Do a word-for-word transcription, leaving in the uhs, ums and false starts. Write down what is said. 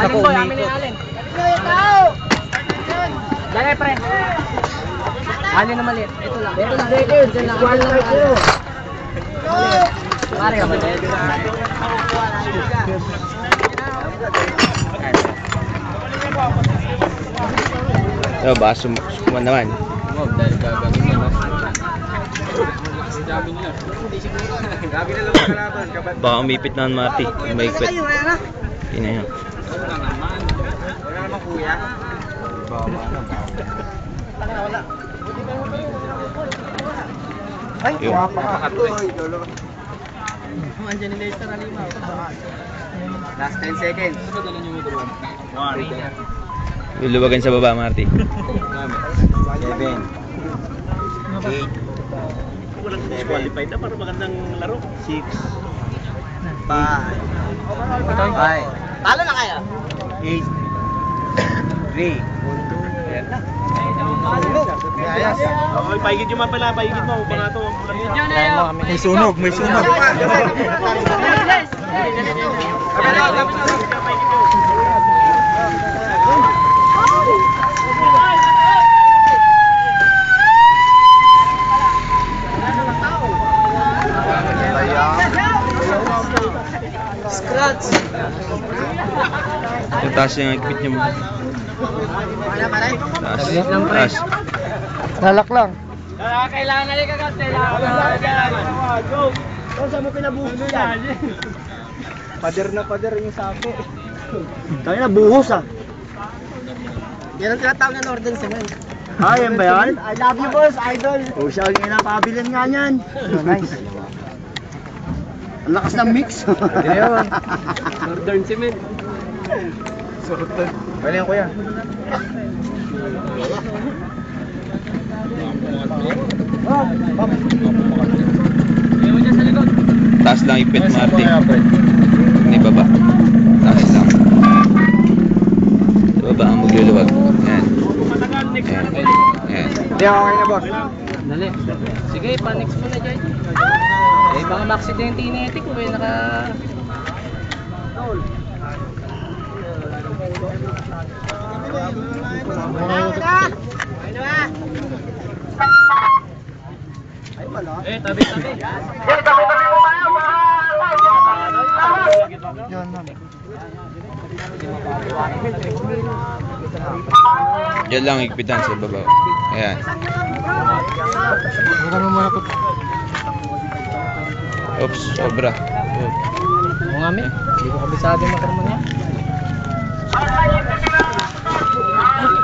Alin boy, amin ni Alin. Dali, pre. Alin na maliit. Ito lang. Ito lang. Ito lang. Ito lang. Pare ka maliit. Yo, baka sum suman naman. Oh, dahil gagawin mo. Baka umipit na ang Marty. Maigpit. Hindi na yun. Wala naman kuya. Ay, Yung. napakatoy. Andiyan ni Lester Alima. Last ten seconds. Luluwagan sa baba, Marty. seven. eight. Walang disqualified na para magandang laro. six. five. five. Talo na kayo. eight. three. Ayan na. Okay, paigid yung mga pala, paigid mo. Baka ito. May sunog, may sunog. Scratch. Yung taas yung higpit niya mo. Taas. Taas. Nalak lang. Kailangan na rin kagat. Kailangan. Go. Kung saan mo pinabuhos yan? Pader na pader yung sabi. Tayo na buhos ah. Yan ang tinatawag na Northern Cement. Ah, yan ba yan? I love you boss, idol. O siya ang inapabilin nga yan. Oh, nice. Ang lakas ng mix. Ayun. Northern Cement. Sorted. Pwede yan kuya. Ayaw mo dyan sa likod. Taas lang higpit, Marty. Hindi baba. Taas lang. Sa baba ang magluluwag. Yan. Yan. Yan. Hindi, okay na boss. Dali. Sige, pa-next mo na dyan. Eh, baka ma-accidente yung netik mo eh, naka... Eh, tabi-tabi. Yan ma'am. Yan lang higpitan sa baba. Ayan. Huwag mo muna po. Oops, sobra. Oo nga, men. Hindi ko kabisado yung motor mo niya.